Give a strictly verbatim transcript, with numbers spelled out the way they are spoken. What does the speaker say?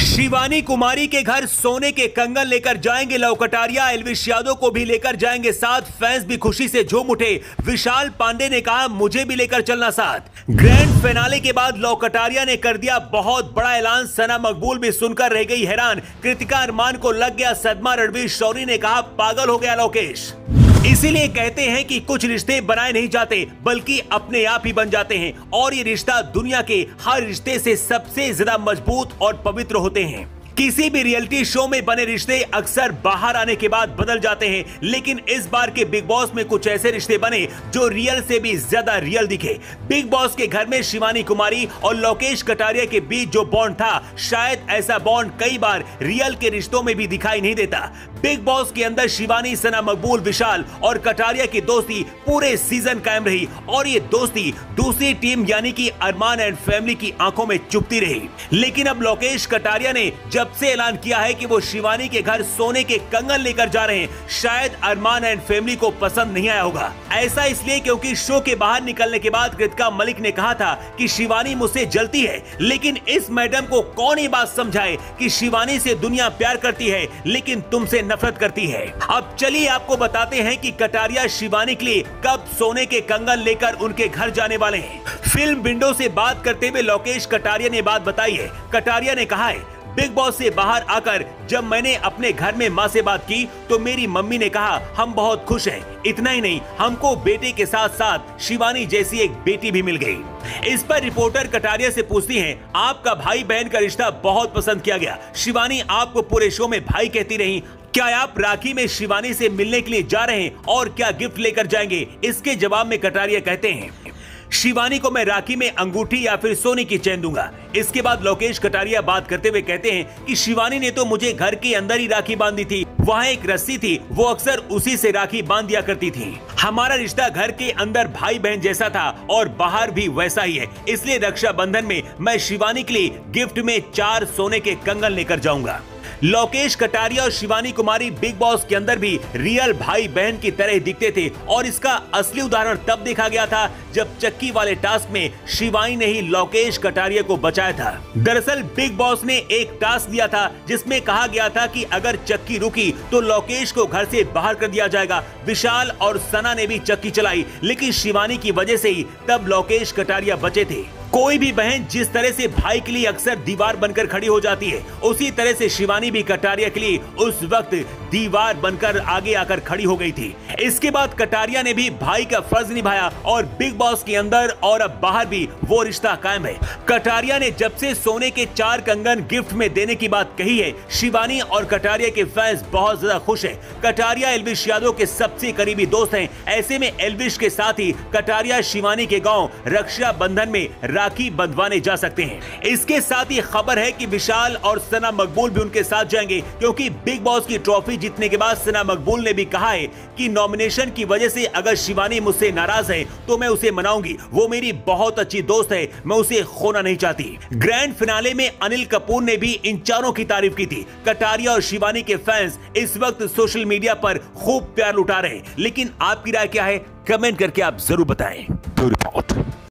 शिवानी कुमारी के घर सोने के कंगन लेकर जाएंगे लव कटारिया, एल्विश यादव को भी लेकर जाएंगे साथ। फैंस भी खुशी से झूम उठे। विशाल पांडे ने कहा मुझे भी लेकर चलना साथ। ग्रैंड फिनाले के बाद लव कटारिया ने कर दिया बहुत बड़ा ऐलान। सना मकबूल भी सुनकर रह गई हैरान। कृतिका अरमान को लग गया सदमा। रणवीर शौरी ने कहा पागल हो गया लोकेश। इसीलिए कहते हैं कि कुछ रिश्ते बनाए नहीं जाते बल्कि अपने आप ही बन जाते हैं, और ये रिश्ता दुनिया के हर रिश्ते से सबसे ज्यादा मजबूत और पवित्र होते हैं। किसी भी रियलिटी शो में बने रिश्ते अक्सर बाहर आने के बाद बदल जाते हैं, लेकिन इस बार के बिग बॉस में कुछ ऐसे रिश्ते बने जो रियल से भी ज्यादा रियल दिखे। बिग बॉस के घर में शिवानी कुमारी और लोकेश कटारिया के बीच जो बॉन्ड था, शायद ऐसा बॉन्ड कई बार रियल के रिश्तों में भी दिखाई नहीं देता। बिग बॉस के अंदर शिवानी, सना मकबूल, विशाल और कटारिया की दोस्ती पूरे सीजन कायम रही, और ये दोस्ती दूसरी टीम यानी कि अरमान एंड फैमिली की आंखों में चुभती रही। लेकिन अब लोकेश कटारिया ने जब से ऐलान किया है कि वो शिवानी के घर सोने के कंगन लेकर जा रहे हैं, शायद अरमान एंड फैमिली को पसंद नहीं आया होगा। ऐसा इसलिए क्योंकि शो के बाहर निकलने के बाद कृतिका मलिक ने कहा था कि शिवानी मुझसे जलती है, लेकिन इस मैडम को कौन ये बात समझाए कि शिवानी से दुनिया प्यार करती है लेकिन तुमसे नफरत करती है। अब चलिए आपको बताते हैं कि कटारिया शिवानी के लिए कब सोने के कंगन लेकर उनके घर जाने वाले हैं। फिल्म विंडो से बात करते हुए लोकेश कटारिया ने बात बताई है। कटारिया ने कहा है बिग बॉस से बाहर आकर जब मैंने अपने घर में माँ से बात की तो मेरी मम्मी ने कहा हम बहुत खुश हैं। इतना ही नहीं, हमको बेटे के साथ साथ शिवानी जैसी एक बेटी भी मिल गई। इस पर रिपोर्टर कटारिया से पूछती हैं आपका भाई बहन का रिश्ता बहुत पसंद किया गया। शिवानी आपको पूरे शो में भाई कहती रही, क्या आप राखी में शिवानी से मिलने के लिए जा रहे हैं और क्या गिफ्ट लेकर जाएंगे? इसके जवाब में कटारिया कहते हैं शिवानी को मैं राखी में अंगूठी या फिर सोने की चेन दूंगा। इसके बाद लोकेश कटारिया बात करते हुए कहते हैं कि शिवानी ने तो मुझे घर के अंदर ही राखी बांधी थी, वहाँ एक रस्सी थी, वो अक्सर उसी से राखी बांध दिया करती थी। हमारा रिश्ता घर के अंदर भाई बहन जैसा था और बाहर भी वैसा ही है, इसलिए रक्षाबंधन में मैं शिवानी के लिए गिफ्ट में चार सोने के कंगन लेकर जाऊंगा। लोकेश कटारिया और शिवानी कुमारी बिग बॉस के अंदर भी रियल भाई बहन की तरह दिखते थे, और इसका असली उदाहरण तब देखा गया था जब चक्की वाले टास्क में शिवानी ने ही लोकेश कटारिया को बचाया था। दरअसल बिग बॉस ने एक टास्क दिया था जिसमें कहा गया था कि अगर चक्की रुकी तो लोकेश को घर से बाहर कर दिया जाएगा। विशाल और सना ने भी चक्की चलाई, लेकिन शिवानी की वजह से ही तब लोकेश कटारिया बचे थे। कोई भी बहन जिस तरह से भाई के लिए अक्सर दीवार बनकर खड़ी हो जाती है, उसी तरह से शिवानी भी कटारिया के लिए उस वक्त दीवार बनकर आगे आकर खड़ी हो गई थी। इसके बाद कटारिया ने भी भाई का फर्ज निभाया और बिग बॉस के अंदर और अब बाहर भी वो रिश्ता कायम है। कटारिया ने जब से सोने के चार कंगन गिफ्ट में देने की बात कही है, शिवानी और कटारिया के फैंस बहुत ज्यादा खुश हैं। कटारिया एल्विश यादव के सबसे करीबी दोस्त हैं। ऐसे में एल्विश के साथ ही कटारिया शिवानी के गाँव रक्षाबंधन में राखी बंधवाने जा सकते हैं। इसके साथ ही खबर है कि विशाल और सना मकबूल भी उनके साथ जाएंगे, क्योंकि बिग बॉस की ट्रॉफी जीतने के बाद सना मकबूल ने भी कहा है कि नॉमिनेशन की वजह से अगर शिवानी मुझसे नाराज है तो मैं उसे मनाऊंगी। वो मेरी बहुत अच्छी दोस्त है, मैं उसे खोना नहीं चाहती। ग्रैंड फिनाले में अनिल कपूर ने भी इन चारों की तारीफ की थी। कटारिया और शिवानी के फैंस इस वक्त सोशल मीडिया पर खूब प्यार लुटा रहे हैं, लेकिन आपकी राय क्या है? कमेंट करके आप जरूर बताएं।